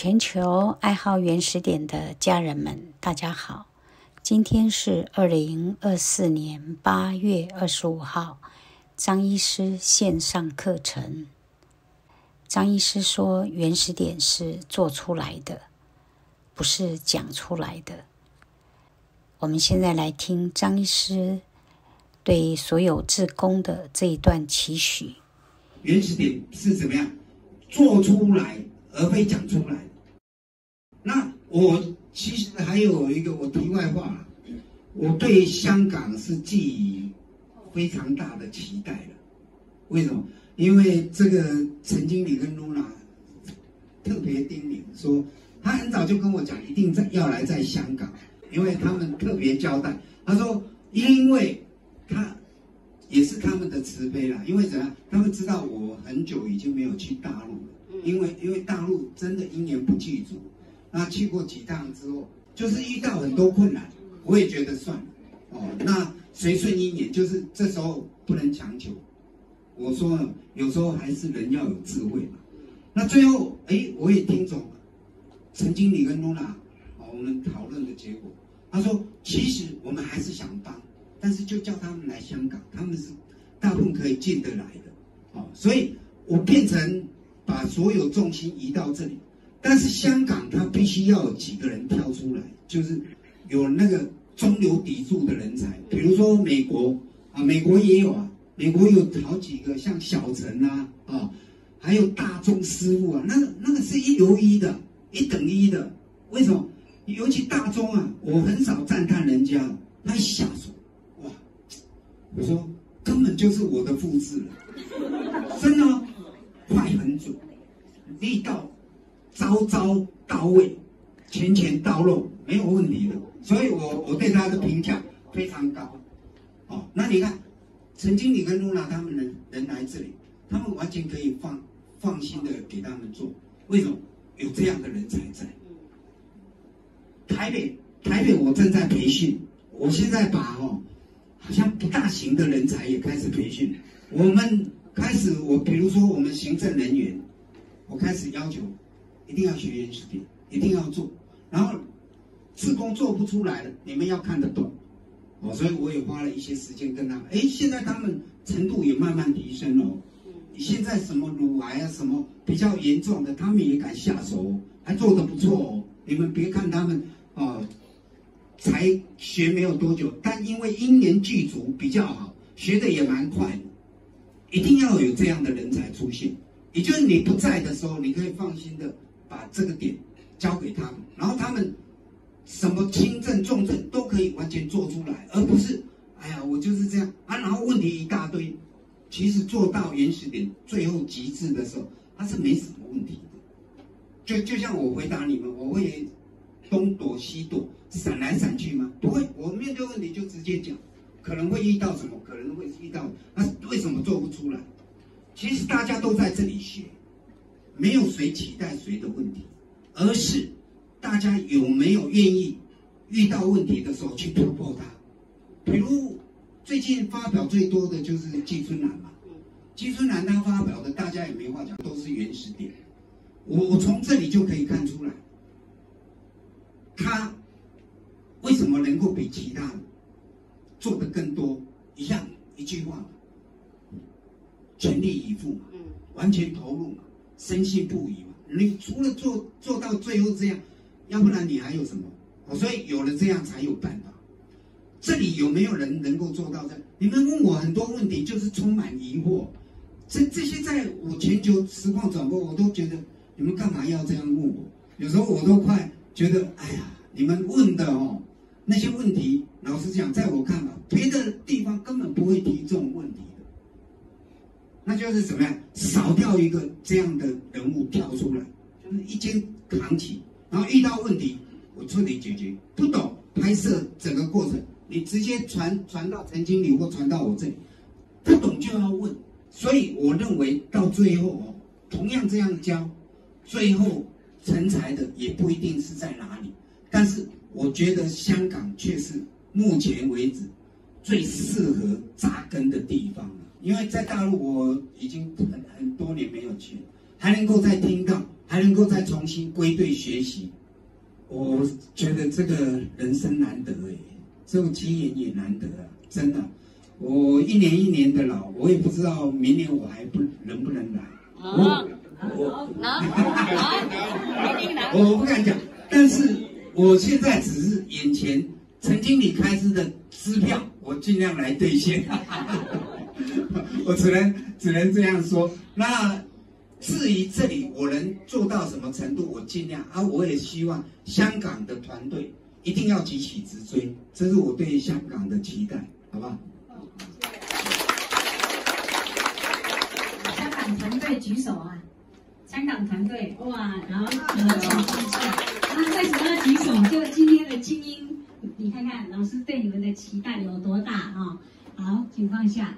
全球爱好原始点的家人们，大家好。今天是2024年8月25号，张医师线上课程。张医师说，原始点是做出来的，不是讲出来的。我们现在来听张医师对所有志工的这一段期许。 原始点是怎么样做出来，而非讲出来。那我其实还有一个我题外话，我对香港是寄予非常大的期待的。为什么？因为这个陈经理跟露娜特别叮咛说，他很早就跟我讲，一定要来在香港，因为他们特别交代，他说，因为他也是他们的慈悲啦，因为怎样？他们知道我很久已经没有去大陆了，因为大陆真的因缘不具足。那去过几趟之后，就是遇到很多困难，我也觉得算了哦。那随顺因缘，就是这时候不能强求。我说呢，有时候还是人要有智慧嘛。那最后，我也听懂了陈经理跟露娜我们讨论的结果。他说，其实我们还是想帮，但是就叫他们来香港，他们是大部分可以进得来的所以我变成把所有重心移到这里。但是香港它必须要有几个人跳出来，就是有那个中流砥柱的人才，比如说美国美国也有美国有好几个像小陈还有大钟师傅那个是一流一的，一等一的。为什么？尤其大钟我很少赞叹人家，他一下手哇，我说根本就是我的复制了，真的快很准，力道招到位，钱到肉，没有问题的。所以我对他的评价非常高。那你看，陈经理跟露娜他们人来这里，他们完全可以放心的给他们做。为什么？有这样的人才在。台北我正在培训，我现在把好像不大行的人才也开始培训。我们开始，比如说我们行政人员，我开始要求一定要学原始点，一定要做。然后志工做不出来了，你们要看得懂所以我也花了一些时间跟他们。现在他们程度也慢慢提升了现在什么乳癌什么比较严重的，他们也敢下手还做得不错你们别看他们才学没有多久，但因为因缘具足比较好，学的也蛮快的。一定要有这样的人才出现，也就是你不在的时候，你可以放心的把这个点交给他们，然后他们什么轻症重症都可以完全做出来，而不是我就是这样然后问题一大堆。其实做到原始点最后极致的时候，它是没什么问题的。就像我回答你们，我会东躲西躲闪来闪去吗？不会，我面对问题就直接讲，可能会遇到什么，可能会遇到为什么做不出来。其实大家都在这里学，没有谁取代谁的问题，而是大家有没有愿意遇到问题的时候去突破它。比如最近发表最多的就是季春兰嘛，季春兰他发表的大家也没话讲，都是原始点。我从这里就可以看出来，他为什么能够比其他人做得更多？一句话嘛，全力以赴嘛，完全投入嘛，深信不疑嘛。你除了做到最后这样，要不然你还有什么？所以有了这样才有办法。这里有没有人能够做到这？你们问我很多问题，就是充满疑惑。这些在我全球实况转播，我都觉得你们干嘛要这样问我？有时候我都快觉得，你们问的那些问题，老实讲，在我看法，别的地方根本不会提这种问题的。那就是怎么样，少掉一个这样的人物跳出来，就是一肩扛起，然后遇到问题，我彻底解决。不懂拍摄整个过程，你直接传到陈经理或传到我这里，不懂就要问。所以我认为到最后同样这样教，最后成才的也不一定是在哪里，但是我觉得香港却是目前为止最适合扎根的地方了。因为在大陆我已经很多年没有去，还能够再听到还能够再重新归队学习，我觉得这个人生难得哎，这种经验也难得啊，真的。我一年一年的老，我也不知道明年我还能不能来。我不敢讲，但是我现在只是眼前陈经理开支的支票，我尽量来兑现。我只能这样说。那至于这里我能做到什么程度，我尽量啊。我也希望香港的团队一定要急起直追，这是我对香港的期待，好不好？ 香港团队举手啊！香港团队哇，然后请放下。那为什么要举手？就今天的精英，你看看老师对你们的期待有多大啊！好，请放下。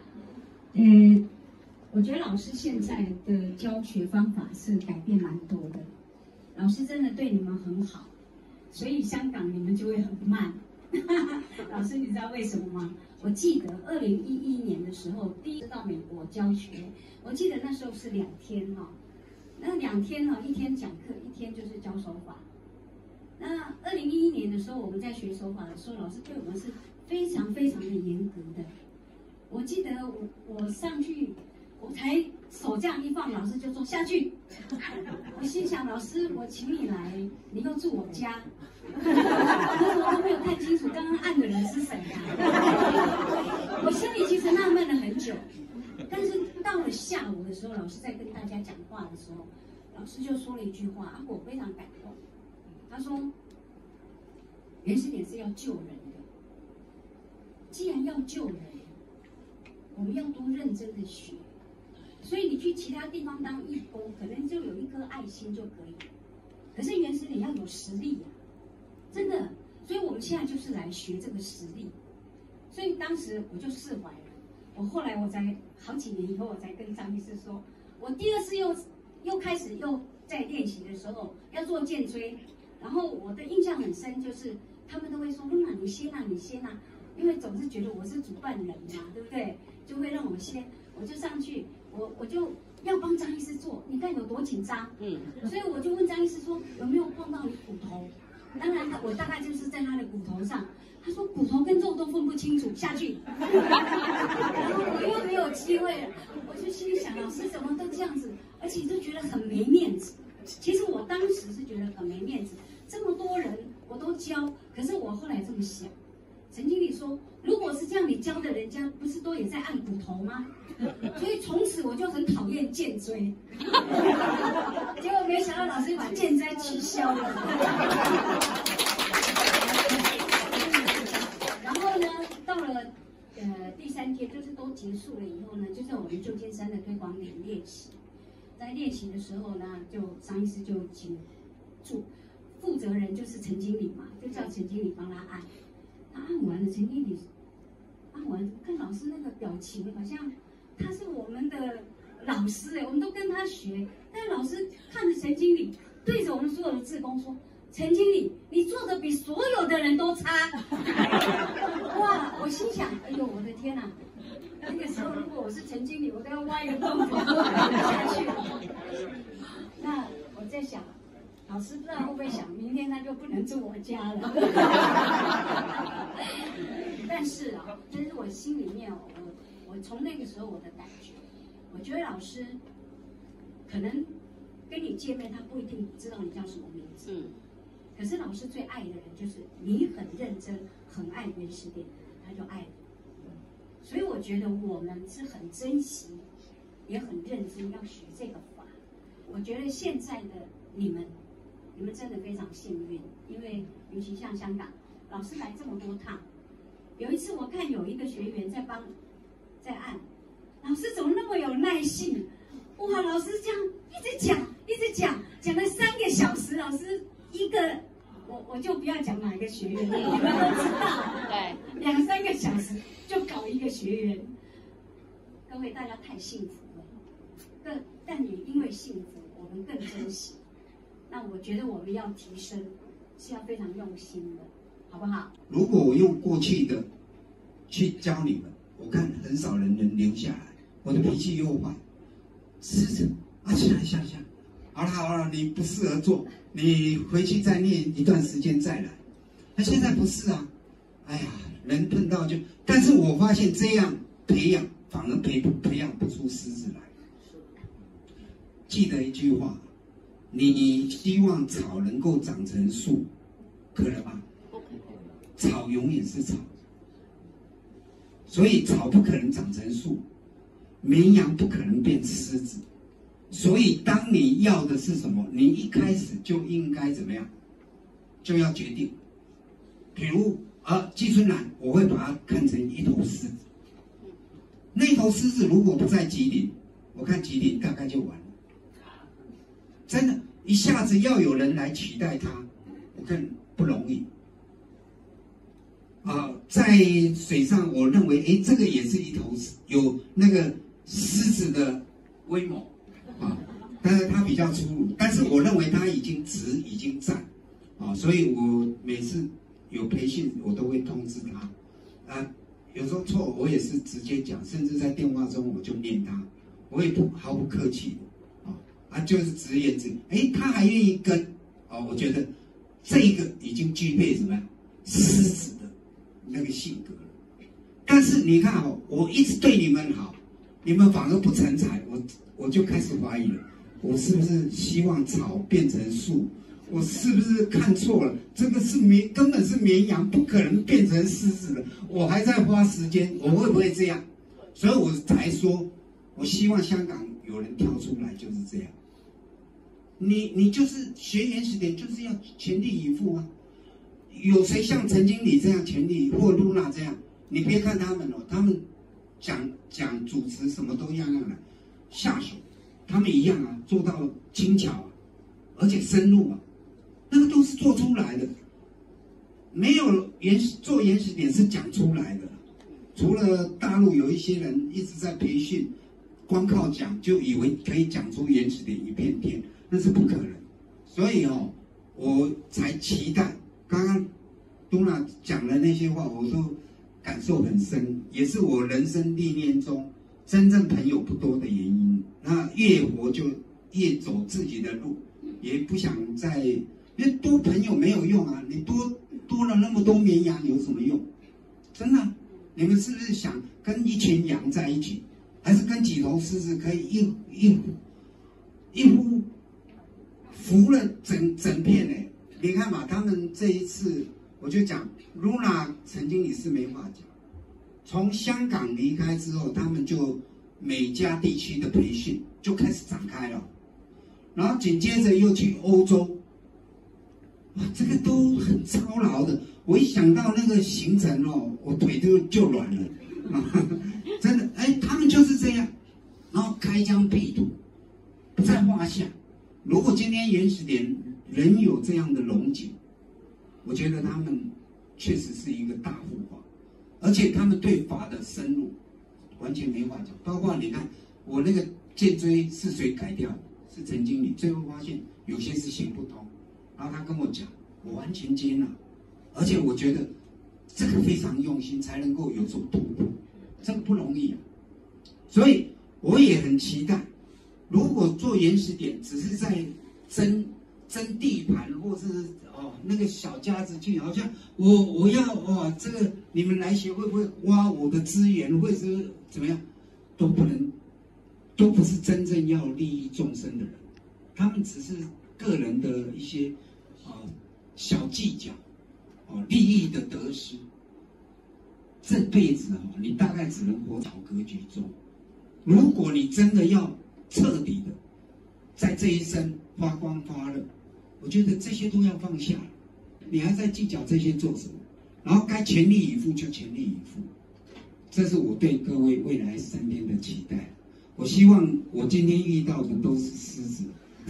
我觉得老师现在的教学方法是改变蛮多的，老师真的对你们很好，所以香港你们就会很慢。老师，你知道为什么吗？我记得2011年的时候，第一次到美国教学，我记得那时候是2天哈，那2天哈，1天讲课，1天就是教手法。那2011年的时候，我们在学手法的时候，老师对我们是非常非常的严格的。我记得我上去，我才手这样一放，老师就说下去。我心想，老师，我请你来，你又住我家，可是我都没有看清楚刚刚按的人是谁啊。我心里其实纳闷了很久，但是到了下午的时候，老师在跟大家讲话的时候，老师就说了一句话啊，我非常感动。他说，原始点是要救人的，既然要救人，我们要多认真的学。所以你去其他地方当义工，可能就有一颗爱心就可以。可是原始点要有实力呀，真的。所以我们现在就是来学这个实力。所以当时我就释怀了。后来我才好几年以后，我才跟张医师说，我第2次又开始在练习的时候要做剑椎，然后我的印象很深，就是他们都会说露娜你先啊，你先啊，因为总是觉得我是主办人嘛，对不对？就会让我先，我就上去，我就要帮张医师做，你看有多紧张，所以我就问张医师说有没有碰到你骨头？当然我大概就是在他的骨头上，他说骨头跟肉都分不清楚，下去，然后我又没有机会了，我就心里想，老师怎么都这样子，而且就觉得很没面子。其实我当时是觉得很没面子，这么多人我都教，可是我后来这么想。陈经理说，如果是这样，你教的人家不是都也在按骨头吗？所以从此我就很讨厌剑椎，结果没想到老师把剑椎取消了。然后呢，到了第3天，就是都结束了以后呢，就在我们旧金山的推广点练习。在练习的时候呢，张医师就请负责人就是陈经理嘛，就叫陈经理帮他按。按完了，陈经理按完，看老师那个表情，好像他是我们的老师我们都跟他学。但老师看着陈经理，对着我们所有的志工说：“陈经理，你做的比所有的人都差。”哇！我心想，哎呦，我的天哪！那个时候如果我是陈经理，我都要挖一个洞下去了。那我在想。老师不知道会不会想，明天他就不能住我家了。但是啊，这是我心里面，我从那个时候我的感觉，我觉得老师可能跟你见面，他不一定知道你叫什么名字。可是老师最爱的人就是你很认真，很爱原始点，他就爱你。所以我觉得我们是很珍惜，也很认真要学这个法。我觉得现在的你们真的非常幸运，因为尤其像香港，老师来这么多趟。有一次我看有一个学员在按，老师怎么那么有耐性？哇，老师这样一直讲了3个小时，老师一个，我就不要讲哪一个学员了，你们都知道，对，2、3个小时就搞一个学员。各位大家太幸福了，但也因为幸福，我们更珍惜。那我觉得我们要提升，是要非常用心的，好不好？ 如果我用过去的去教你们，我看很少人能留下来。我的脾气又坏，吃着啊，下， 好了好了，你不适合做，你回去再念一段时间再来。那现在不是啊，哎呀，人碰到就，但是我发现这样培养反而培养不出狮子来。记得一句话，你希望草能够长成树，可能吗？草永远是草，所以草不可能长成树，绵羊不可能变狮子。所以当你要的是什么，你一开始就应该怎么样，就要决定。比如季春兰，我会把它看成一头狮子。那头狮子如果不在吉林，我看吉林大概就完了。真的，一下子要有人来取代它，我看不容易。在水上，我认为，这个也是一头有那个狮子的威猛但是它比较粗鲁，但是我认为它已经站所以我每次有培训，我都会通知他有时候错，我也是直接讲，甚至在电话中我就念他，我也毫不客气就是直言直语。他还愿意跟我觉得这个已经具备什么呀？狮子的那个性格了。但是你看我一直对你们好，你们反而不成才，我就开始怀疑了，我是不是希望草变成树？我是不是看错了？这个是根本是绵羊，不可能变成狮子的。我还在花时间，我会不会这样？所以我才说，我希望香港有人跳出来，就是这样。你就是学原始点，就是要全力以赴啊！有谁像陈经理这样全力，或露娜这样？你别看他们他们讲主持什么都样样来下手，他们一样做到精巧而且深入那个都是做出来的。没有做原始点是讲出来的，除了大陆有一些人一直在培训，光靠讲就以为可以讲出原始点一片天。那是不可能，所以我才期待。刚刚东娜讲的那些话，我都感受很深，也是我人生历练中真正朋友不多的原因。那越活就越走自己的路，也不想再，因为多朋友没有用你多了那么多绵羊有什么用？真的，你们是不是想跟一群羊在一起，还是跟几头狮子可以一呼服了整片呢？你看嘛，他们这一次我就讲，Luna 曾经也是没话讲。从香港离开之后，他们就美加地区的培训就开始展开了，然后紧接着又去欧洲，这个都很操劳的。我一想到那个行程我腿就软了真的，他们就是这样，然后开疆辟土，不在话下。如果今天原始点仍有这样的龙井，我觉得他们确实是一个大护法，而且他们对法的深入完全没话讲。包括你看我那个剑锥是谁改掉的？是陈经理，最后发现有些是行不通，然后他跟我讲，我完全接纳，而且我觉得这个非常用心，才能够有所突破，这个不容易所以我也很期待。如果做原始点只是在争地盘，或是那个小家子气，好像我要这个你们来学会不会挖我的资源，或者是怎么样，都不是真正要利益众生的人，他们只是个人的一些小计较利益的得失。这辈子你大概只能活在格局中。如果你真的要彻底的在这一生发光发热，我觉得这些都要放下。你还在计较这些做什么？然后该全力以赴就全力以赴，这是我对各位未来3天的期待。我希望我今天遇到的都是狮子。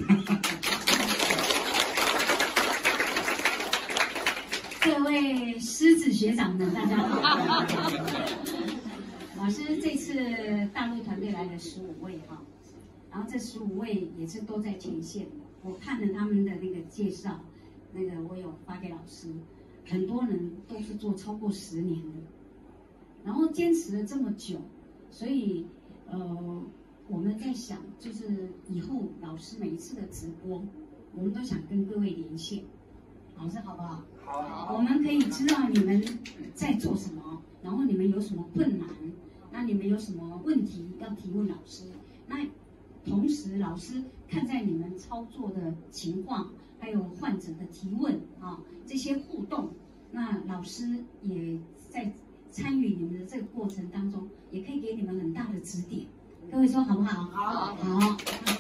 各位狮子学长们，大家好。老师这次大陆团队来了15位然后这15位也是都在前线的。我看了他们的那个介绍，那个我有发给老师，很多人都是做超过10年的，然后坚持了这么久，所以我们在想，就是以后老师每一次的直播，我们都想跟各位连线，老师好不好？好。我们可以知道你们在做什么，然后你们有什么困难，那你们有什么问题要提问老师。那同时，老师看在你们操作的情况，还有患者的提问啊，这些互动，那老师也在参与你们的这个过程当中，也可以给你们很大的指点。各位说好不好？好。好。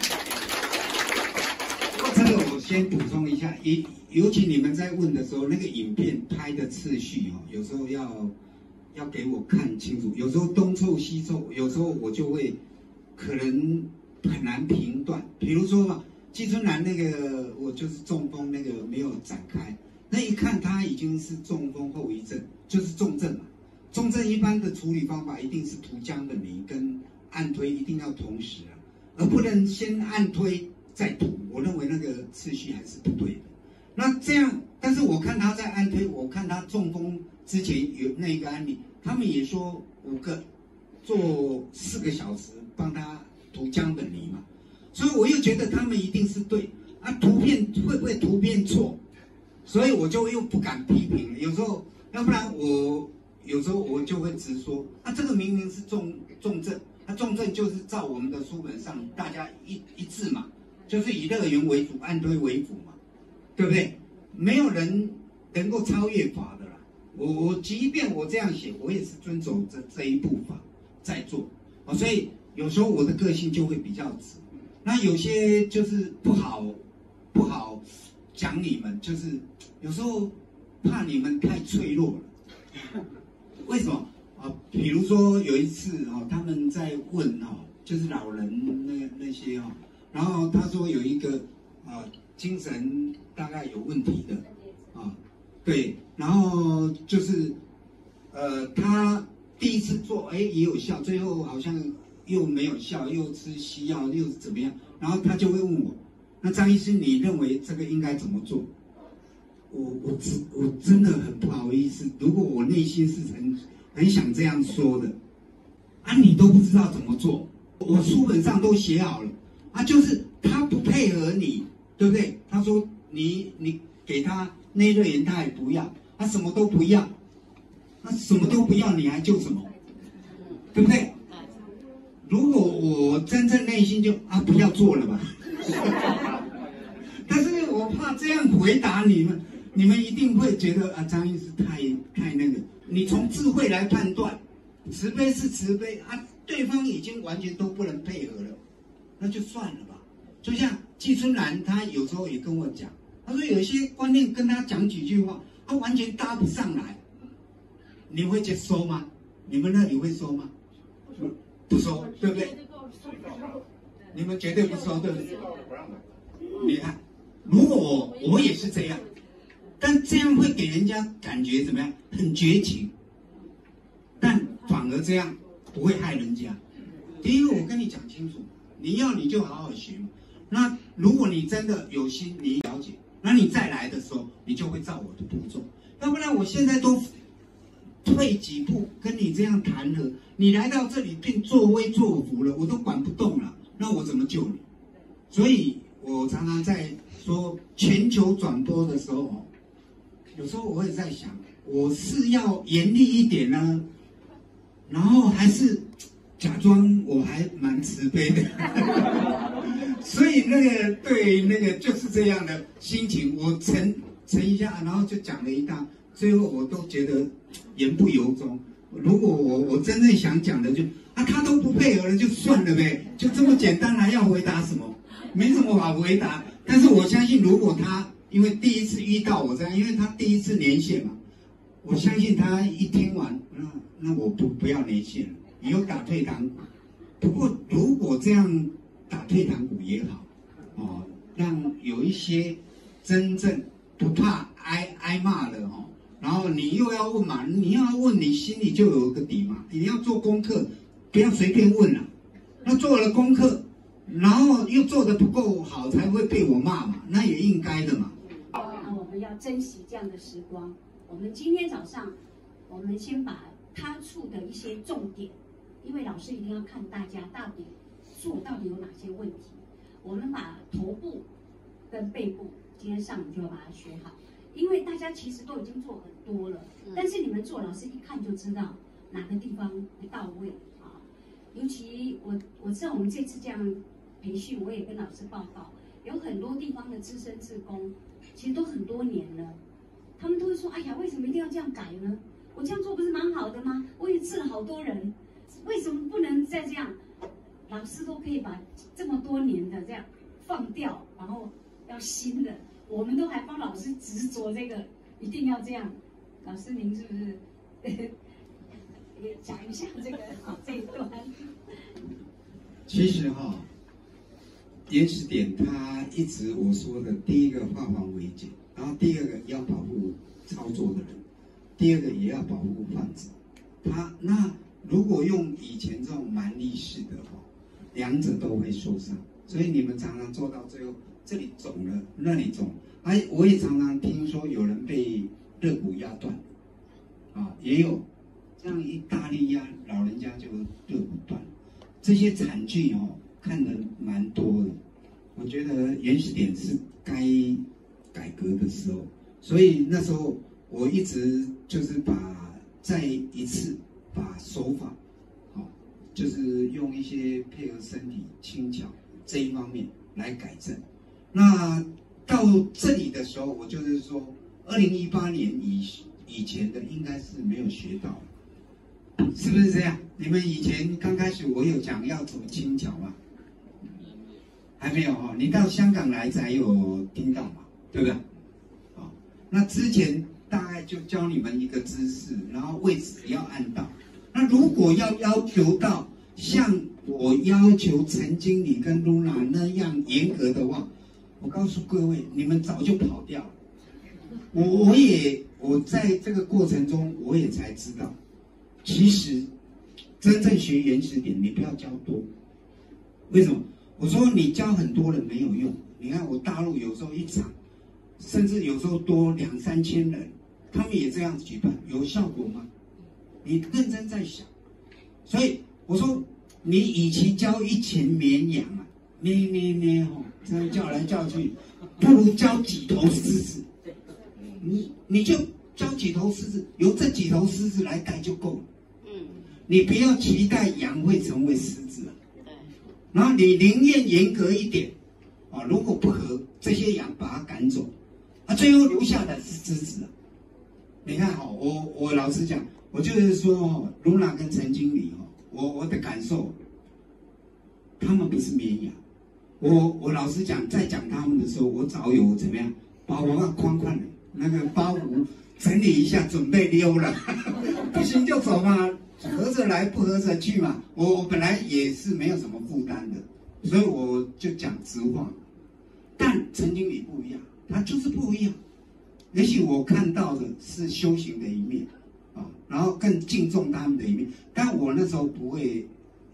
这个我先补充一下，尤其你们在问的时候，那个影片拍的次序哦，有时候要给我看清楚，有时候东凑西凑，有时候我就会可能很难评断。比如说吧，季春兰那个我就是中风那个没有展开，那一看他已经是中风后遗症，就是重症嘛。重症一般的处理方法一定是涂姜本林跟按推一定要同时啊，而不能先按推再涂。我认为那个次序还是不对的。那这样，但是我看他在按推，我看他中风之前有那一个案例，他们也说5个做4个小时帮他涂姜本林嘛，所以我又觉得他们一定是对啊，图片会不会图片错？所以我就又不敢批评了。有时候，要不然有时候我就会直说啊，这个明明是重症，那重症就是照我们的书本上大家一致嘛，就是以乐园为主，按推为辅嘛，对不对？没有人能够超越法的啦。我即便我这样写，我也是遵守这一步法在做哦，所以有时候我的个性就会比较直。那有些就是不好讲你们，就是有时候怕你们太脆弱了。为什么啊？比如说有一次哦，他们在问哦，就是老人那些哦，然后他说有一个精神大概有问题的啊，对，然后就是他第一次做也有效，最后好像又没有效，又吃西药又怎么样，然后他就会问我，那张医师你认为这个应该怎么做？我真的很不好意思，如果我内心是很想这样说的，啊，你都不知道怎么做，我书本上都写好了，啊，就是他不配合你，对不对？他说你给他内热盐他也不要，他什么都不要，那什么都不要你还救什么？对不对？如果我真正内心就不要做了吧，但是我怕这样回答你们一定会觉得张医师太那个。你从智慧来判断，慈悲是慈悲啊，对方已经完全都不能配合了，那就算了吧。就像季春兰，她有时候也跟我讲，她说有些观念跟她讲几句话，她完全搭不上来，你会接收吗？你们那里会收吗？不收，对不对？你们绝对不收，对不对？你看，如果我也是这样，但这样会给人家感觉怎么样？很绝情，但反而这样不会害人家。第一个，我跟你讲清楚，你就好好学嘛。那如果你真的有心，你了解，那你再来的时候，你就会照我的步骤。要不然我现在都退几步跟你这样谈了，你来到这里变作威作福了，我都管不动了，那我怎么救你？所以我常常在说全球转播的时候，有时候我会在想，我是要严厉一点呢，然后还是假装我还蛮慈悲的。所以对就是这样的心情，我沉一下，然后就讲了一大，最后我都觉得言不由衷。如果我真正想讲的他都不配合了，就算了呗，就这么简单，还要回答什么？没什么好回答。但是我相信，如果他因为第一次遇到我这样，因为他第一次连线嘛，我相信他一听完，那我不要连线了，以后打退堂鼓。不过如果这样打退堂鼓也好，哦，让有一些真正不怕挨骂的哦，然后你又要问嘛，你要问你心里就有个底嘛，你要做功课，不要随便问了。那做了功课，然后又做得不够好，才会被我骂嘛，那也应该的嘛。 那我们要珍惜这样的时光。我们今天早上，我们先把他处的一些重点，因为老师一定要看大家到底做到底有哪些问题。我们把头部跟背部今天上午就要把它学好，因为大家其实都已经做很多了，但是你们做，老师一看就知道哪个地方不到位啊。尤其我知道我们这次这样培训，我也跟老师报告，有很多地方的资深志工，其实都很多年了，他们都会说：“哎呀，为什么一定要这样改呢？我这样做不是蛮好的吗？我也治了好多人，为什么不能再这样？”老师都可以把这么多年的这样放掉，然后要新的，我们都还帮老师执着这个一定要这样。老师您是不是也讲一下这个这一段？ 其实原始点它一直我说的第一个化繁为简，然后第二个要保护操作的人，第二个也要保护患者。那如果用以前这种蛮力式的两者都会受伤，所以你们常常做到最后，这里肿了，那里肿。我也常常听说有人被肋骨压断，也有这样一大力压，老人家就肋骨断。这些惨剧看得蛮多的。我觉得原始点是该改革的时候，所以那时候我一直就是再一次把手法。就是用一些配合身体轻巧这一方面来改正。那到这里的时候，我就是说，2018年以前的应该是没有学到，是不是这样？你们以前刚开始我有讲要怎么轻巧吗？还没有你到香港来才有听到嘛，对不对？那之前大概就教你们一个姿势，然后位置要按到。那如果要求到像我要求陈经理跟露娜那样严格的话，我告诉各位，你们早就跑掉了。我在这个过程中，我也才知道，其实真正学原始点，你不要教多。为什么？我说你教很多人没有用。你看我大陆有时候一场，甚至有时候多2、3千人，他们也这样举办，有效果吗？你认真在想，所以我说，你与其教一群绵羊咩这样叫来叫去，不如教几头狮子。你就教几头狮子，由这几头狮子来带就够了。你不要期待羊会成为狮子然后你宁愿严格一点如果不合，这些羊把它赶走，最后留下的是狮子你看我老实讲。我就是说，露娜跟陈经理我的感受，他们不是绵羊。我老实讲，在讲他们的时候，我早有怎么样，把我那宽的那个包袱整理一下，准备溜了。不行就走嘛，合着来不合着去嘛。我本来也是没有什么负担的，所以我就讲直话。但陈经理不一样，他就是不一样。也许我看到的是修行的一面。然后更敬重他们的一面，但我那时候不会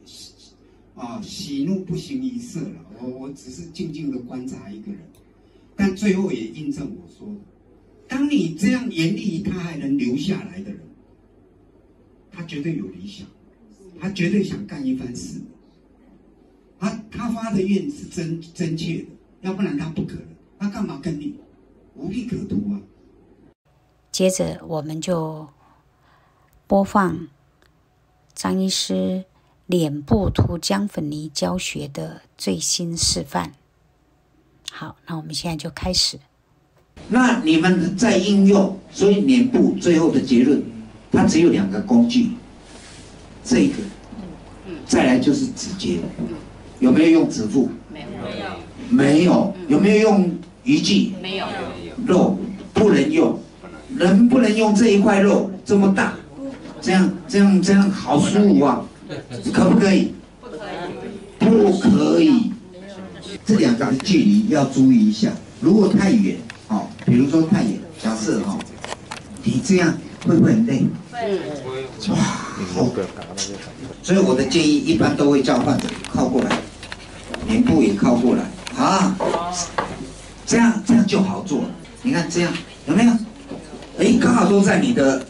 喜怒不形于色了，我只是静静的观察一个人，但最后也印证我说的，当你这样严厉他还能留下来的人，他绝对有理想，他绝对想干一番事，他发的愿是真切的，要不然他不可能，他干嘛跟你？无利可图啊。 接着我们就播放张医师脸部涂姜粉泥教学的最新示范。好，那我们现在就开始。 那你们在应用，所以脸部最后的结论，它只有2个工具，这个，再来就是指节，有没有用指腹？没有。有没有用鱼际？没有。肉不能用，人不能用这一块肉这么大。这样好舒服啊，可不可以？不可以。这2个距离要注意一下，如果太远，比如说太远，假设你这样会不会很累？哇，好。所以我的建议一般都会叫患者靠过来，脸部也靠过来这样就好做了。你看这样有没有？刚好都在你的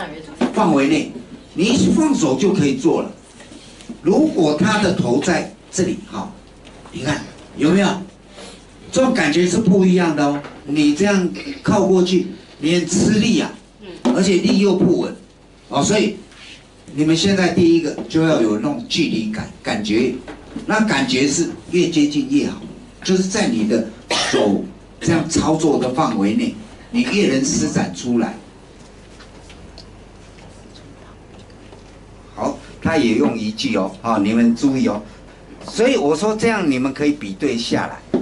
范围内，你一放手就可以做了。如果他的头在这里哈，你看有没有？这种感觉是不一样的哦。你这样靠过去，你很吃力啊，而且力又不稳哦，所以你们现在第一个就要有那种距离感，感觉，那感觉是越接近越好，就是在你的手这样操作的范围内，你越能施展出来。好，他也用一句哦，啊，你们注意哦。所以我说这样你们可以比对下来，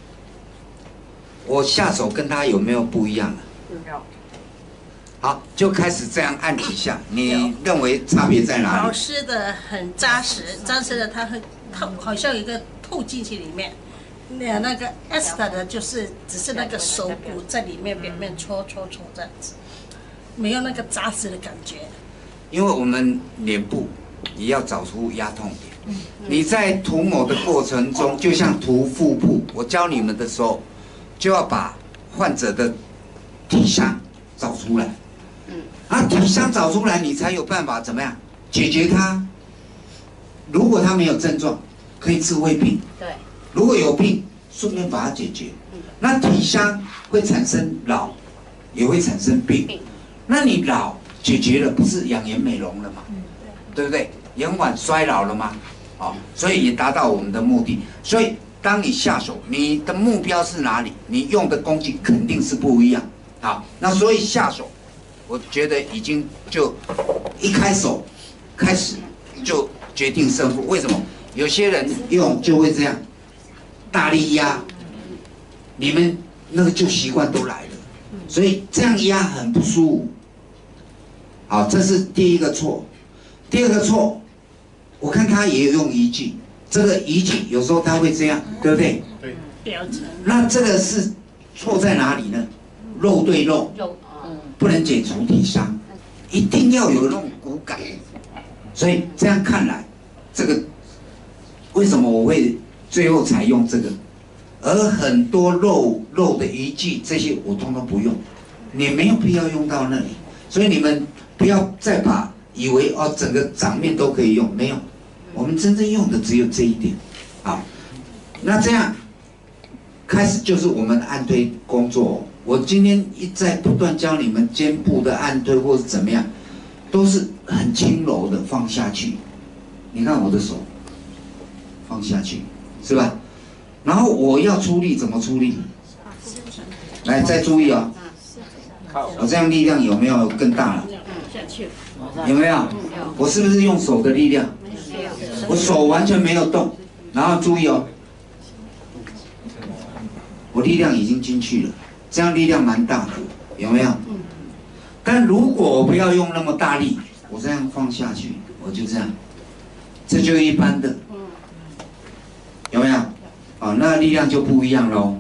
我下手跟他有没有不一样啊？ 有。 好，就开始这样按几下，你认为差别在哪里？ 老师的很扎实，扎实的它会透，好像有一个透进去里面。那个 Esther 的就是只是那个手骨在里面表面搓这样子，没有那个扎实的感觉。 因为我们脸部也要找出压痛点。你在涂抹的过程中，就像涂腹部，我教你们的时候，就要把患者的体伤找出来。体伤找出来，你才有办法怎么样解决它。如果他没有症状，可以治未病。 对。 如果有病，顺便把它解决。那体伤会产生老，也会产生病。那你老解决了，不是养颜美容了吗？对不对？延缓衰老了吗？所以也达到我们的目的。所以当你下手，你的目标是哪里？你用的工具肯定是不一样。好，那所以下手，我觉得已经就一开始就决定胜负。为什么？有些人用就会这样大力压，你们那个旧习惯都来了，所以这样压很不舒服。好，这是第一个错。第二个错，我看他也有用仪器，这个仪器有时候他会这样，对不对？ 对。表层。 那这个是错在哪里呢？肉对肉，不能解除体伤，一定要有那种骨感。所以这样看来，这个为什么我会最后采用这个？而很多肉的仪器这些我通通不用，你没有必要用到那里。所以你们不要再以为整个掌面都可以用，没有，我们真正用的只有这一点。好，那这样开始就是我们的按推工作。我今天一再不断教你们肩部的按推或是怎么样，都是很轻柔的放下去。你看我的手放下去，是吧？然后我要出力怎么出力？来，再注意哦。我这样力量有没有更大了？有没有？我是不是用手的力量？我手完全没有动，然后注意哦，我力量已经进去了，这样力量蛮大的，有没有？但如果我不要用那么大力，我这样放下去，我就这样，这就一般的，有没有？那力量就不一样喽。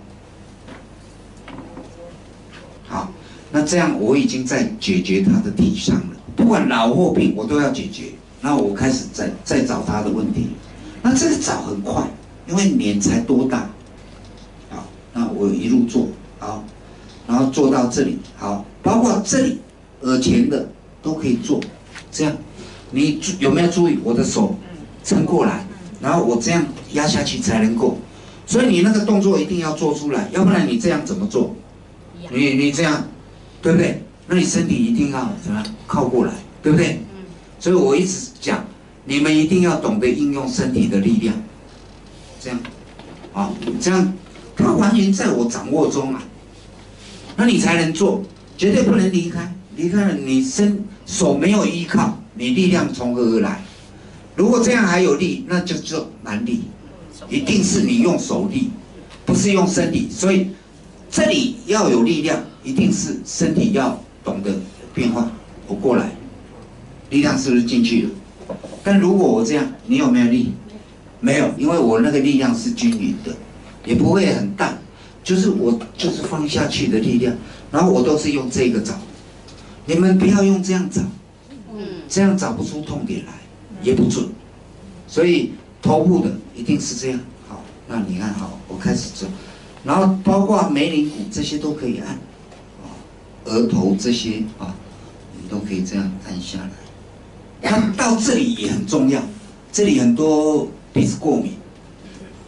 好，那这样我已经在解决他的体伤了，不管老或病，我都要解决。那我开始再找他的问题，那这个找很快，因为脸才多大。好，那我一路做好，然后做到这里，好，包括这里耳前的都可以做。这样，你有没有注意我的手撑过来，然后我这样压下去才能够。所以你那个动作一定要做出来，要不然你这样怎么做？你这样，对不对？那你身体一定要怎么样靠过来，对不对？所以我一直讲，你们一定要懂得应用身体的力量，这样，这样它完全在我掌握中啊，那你才能做，绝对不能离开，离开了你手没有依靠，你力量从何而来？如果这样还有力，那就蛮力。一定是你用手力，不是用身体，所以这里要有力量，一定是身体要懂得变化。我过来，力量是不是进去了？但如果我这样，你有没有力？没有，因为我那个力量是均匀的，也不会很大，就是我就是放下去的力量，然后我都是用这个找，你们不要用这样找，这样找不出痛点来，也不准，所以。头部的一定是这样，好，那你看好，我开始做，然后包括眉棱骨这些都可以按，额头这些你都可以这样按下来。那到这里也很重要，这里很多鼻子过敏，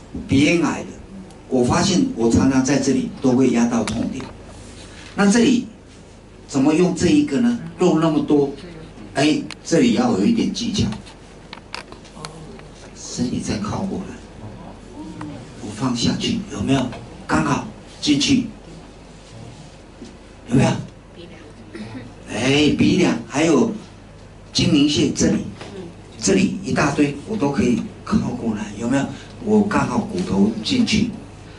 鼻咽癌的，我发现我常常在这里都会压到痛点。那这里怎么用这一个呢？肉那么多，哎，这里要有一点技巧。身体再靠过来，我放下去，有没有？刚好进去，有没有？哎，鼻梁还有睛明穴这里一大堆，我都可以靠过来，有没有？我刚好骨头进去。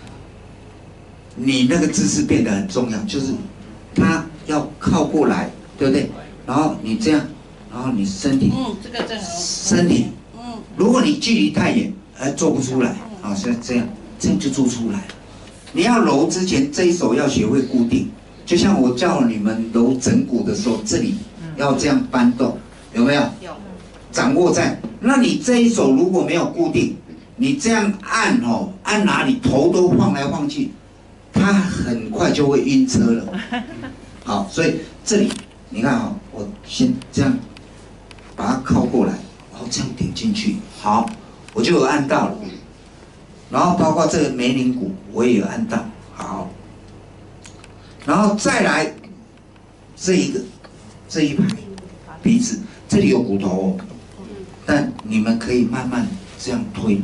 你那个姿势变得很重要，就是它要靠过来，对不对？然后你这样，然后你身体， 这个正好。 身体，如果你距离太远，做不出来，啊，像这样就做出来了。你要揉之前，这一手要学会固定，就像我叫你们揉枕骨的时候，这里要这样搬动，有没有？有。掌握在，那你这一手如果没有固定，你这样按哦，按哪里头都晃来晃去，它很快就会晕车了。好，所以这里你看啊，我先这样把它靠过来，然后这样顶进去，好，我就有按到了。然后包括这个眉棱骨，我也有按到，好。然后再来这一排鼻子，这里有骨头哦，但你们可以慢慢这样推。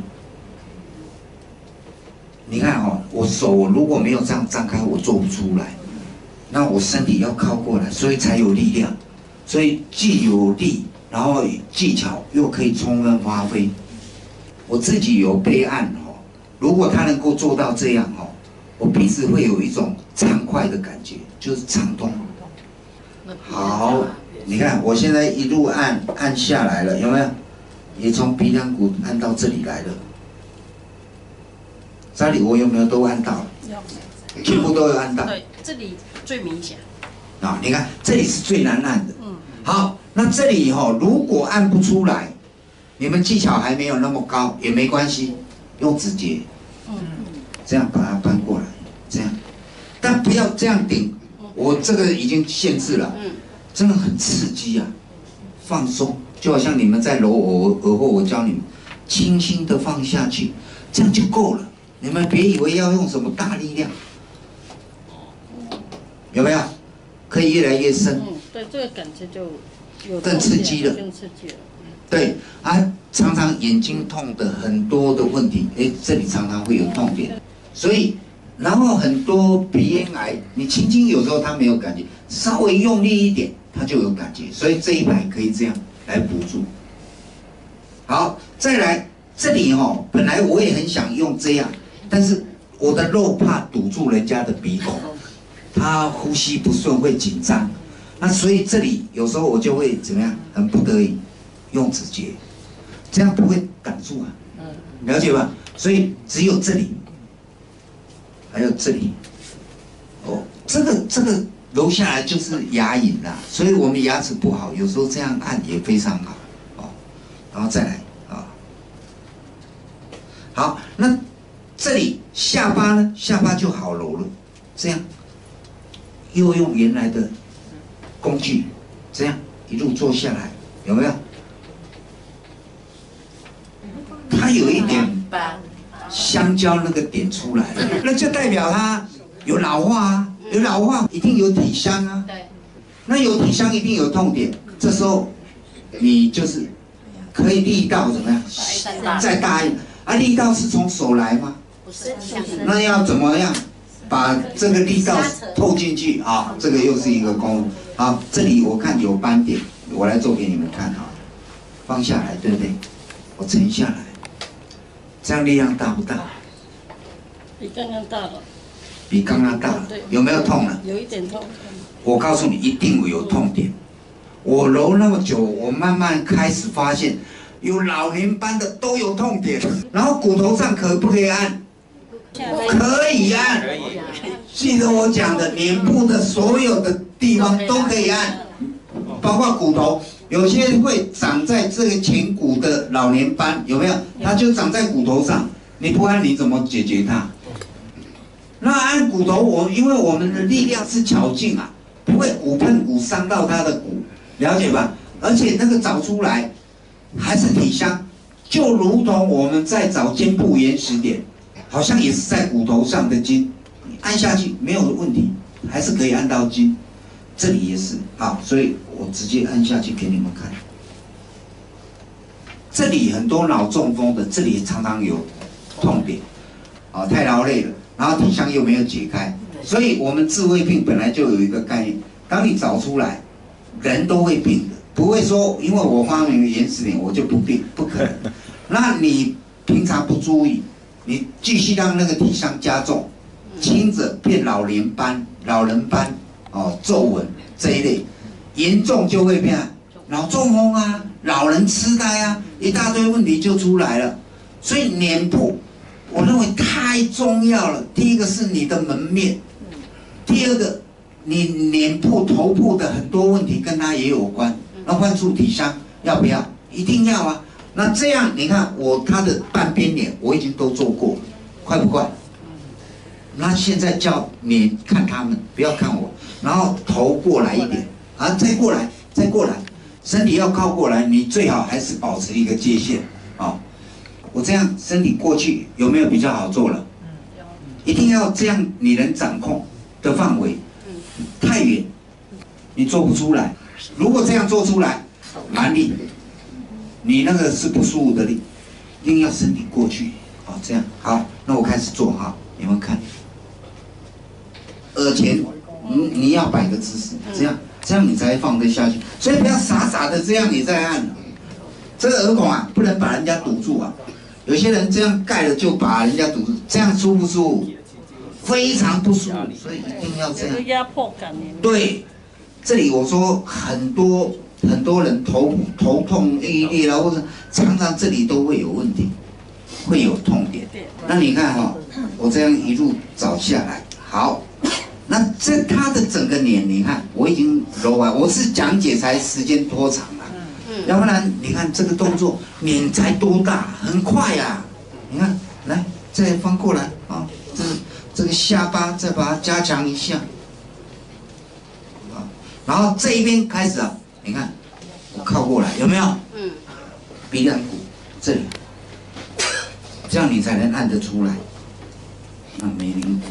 你看哦，我手如果没有这样张开，我做不出来。那我身体要靠过来，所以才有力量。所以既有力，然后技巧又可以充分发挥。我自己有备案哦，如果他能够做到这样哦，我鼻子会有一种畅快的感觉，就是畅通。好，你看我现在一路按下来了，有没有？也从鼻梁骨按到这里来了。这里我有没有都按到了？有，全部都有按到。 对，这里最明显。 啊，你看这里是最难按的。好，那这里如果按不出来，你们技巧还没有那么高也没关系，用指节，这样把它搬过来，这样，但不要这样顶。我这个已经限制了，真的很刺激啊，放松，就好像你们在揉耳后，我教你们，轻轻的放下去，这样就够了。你们别以为要用什么大力量，有没有？可以越来越深。 对，这个感觉就有更刺激了。 更刺激了。 对啊，常常眼睛痛的很多的问题，哎，这里常常会有痛点，所以然后很多鼻咽癌，你轻轻有时候它没有感觉，稍微用力一点它就有感觉，所以这一排可以这样来补助。好，再来这里本来我也很想用这样，但是我的肉怕堵住人家的鼻孔，他呼吸不顺会紧张，那所以这里有时候我就会怎么样，很不得已用指节，这样不会挡住啊，了解吧？所以只有这里，还有这里，哦，这个揉下来就是牙龈啦，所以我们牙齿不好，有时候这样按也非常好，哦，然后再来啊，好，那这里下巴呢？下巴就好揉了，这样，又用原来的工具，这样一路做下来，有没有？它有一点香蕉那个点出来了，那就代表它有老化啊，有老化一定有体香啊。对，那有体香一定有痛点，这时候你就是可以力道怎么样？再大一点啊，力道是从手来吗？不是，那要怎么样把这个力道透进去啊？这个又是一个功夫。好，这里我看有斑点，我来做给你们看啊。放下来，对不对？我沉下来。这样力量大不大？ 比刚刚大了。 比刚刚大了，有没有痛了？ 有一点痛。 我告诉你，一定有痛点。我揉那么久，我慢慢开始发现，有老年斑的都有痛点。然后骨头上可不可以按？可以按。记得我讲的，脸部的所有的地方都可以按，包括骨头。有些会长在这个前骨的老年斑，有没有？它就长在骨头上，你不按你怎么解决它？那按骨头，因为我们的力量是巧劲啊，不会骨碰骨伤到它的骨，了解吧？而且那个找出来还是体香，就如同我们在找肩部原始点， 好像也是在骨头上的筋，按下去没有问题，还是可以按到筋。这里也是好，所以我直接按下去给你们看。这里很多脑中风的，这里常常有痛点，太劳累了，然后体相又没有解开，所以我们治胃病本来就有一个概念，当你找出来，人都会病的，不会说因为我发明了延时点我就不病，不可能。那你平常不注意，你继续让那个体相加重，轻者变老人斑、皱纹这一类，严重就会变脑中风啊、老人痴呆啊，一大堆问题就出来了。所以脸部，我认为太重要了。第一个是你的门面，第二个你脸部、头部的很多问题跟它也有关。那换出体相要不要？一定要啊。那这样你看他的半边脸我已经都做过了，快不快？那现在叫你看他们，不要看我，然后头过来一点啊，再过来，身体要靠过来，你最好还是保持一个界限啊。我这样身体过去有没有比较好做了？一定要这样，你能掌控的范围。太远，你做不出来。如果这样做出来，蛮力，你那个是不舒服的力，一定要身体过去。好，这样好，那我开始做哈，你们看。耳前，你要摆个姿势，这样你才放得下去。所以不要傻傻的这样你再按，这个耳孔啊，不能把人家堵住啊。有些人这样盖了就把人家堵住，这样舒不舒服？非常不舒服，所以一定要这样。 压迫感。 对，这里我说很多人头痛欲裂啊，或者常常这里都会有问题，会有痛点。那你看哈，我这样一路找下来，好。那他的整个脸，你看我已经揉完，我是讲解才时间拖长了，要不然你看这个动作脸才多大，很快呀。你看，来再翻过来啊，这个下巴再把它加强一下，啊，然后这一边开始啊，你看我靠过来，有没有？鼻梁骨这里，这样你才能按得出来。那眉棱骨。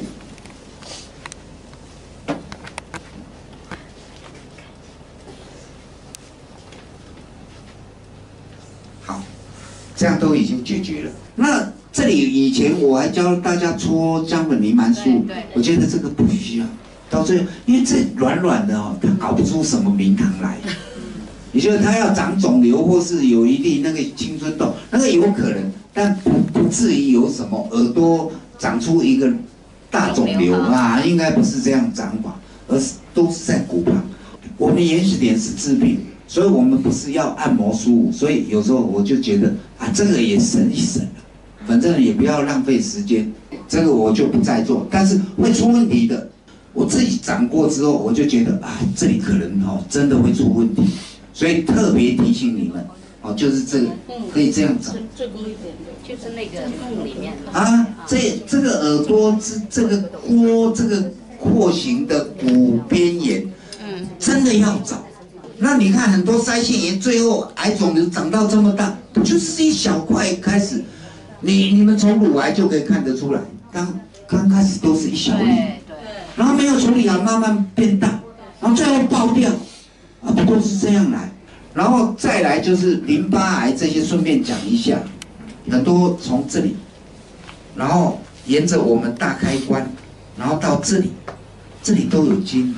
这样都已经解决了。那这里以前我还教大家搓姜粉泥蛮素，我觉得这个不需要。到最后，因为这软软的哦，它搞不出什么名堂来。也就是它要长肿瘤或是有一粒那个青春痘，那个有可能，但不至于有什么耳朵长出一个大肿瘤啊，应该不是这样长法，而是都是在骨旁。我们延时点是治病。所以我们不是要按摩舒服，所以有时候我就觉得啊，这个也省一省了，反正也不要浪费时间，这个我就不再做。但是会出问题的，我自己长过之后，我就觉得啊，这里可能真的会出问题，所以特别提醒你们就是这个可以这样长， 就是那个洞里面啊，这个耳朵这个廓形的骨边缘，真的要找。那你看很多腮腺炎，最后癌肿瘤长到这么大，不就是一小块开始？你们从乳癌就可以看得出来，刚开始都是一小粒，然后没有处理好，慢慢变大，然后最后爆掉，不都是这样来？然后再来就是淋巴癌这些，顺便讲一下，很多从这里，然后沿着我们大开关，然后到这里都有筋。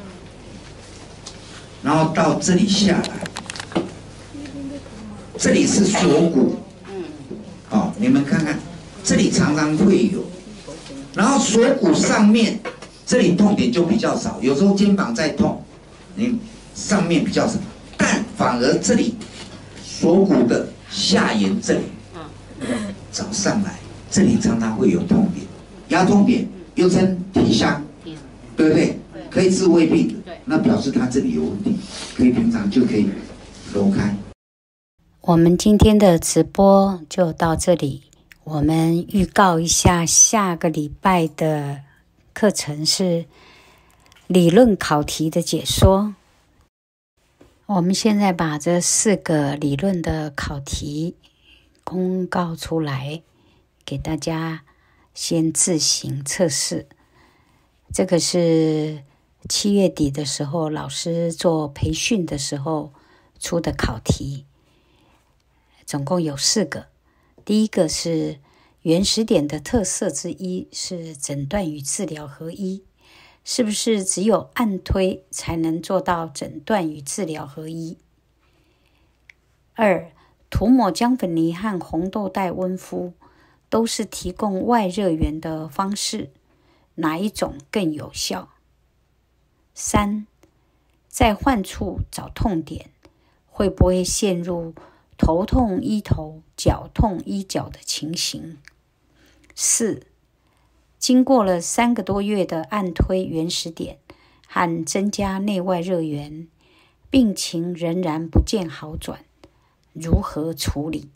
然后到这里下来，这里是锁骨，你们看看，这里常常会有，然后锁骨上面这里痛点就比较少，有时候肩膀在痛，你上面比较少，但反而这里锁骨的下沿这里，找上来，这里常常会有痛点，压痛点又称体相，对不对？可以治胃病的。那表示他这里有问题，可以平常就可以揉开。 我们今天的直播就到这里，我们预告一下下个礼拜的课程是理论考题的解说。我们现在把这4个理论的考题公告出来，给大家先自行测试。这个是7月底的时候老师做培训的时候出的考题，总共有4个。第一个是原始点的特色之一是诊断与治疗合一，是不是只有按推才能做到诊断与治疗合一？2. 涂抹姜粉泥和红豆带温敷都是提供外热源的方式，哪一种更有效？3. 在患处找痛点，会不会陷入头痛医头、脚痛医脚的情形？4. 经过了3个多月的按推原始点和增加内外热源，病情仍然不见好转，如何处理？